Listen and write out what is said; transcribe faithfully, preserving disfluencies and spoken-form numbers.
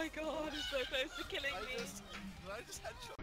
my god, it's so close to killing I me. just, did I just headshot?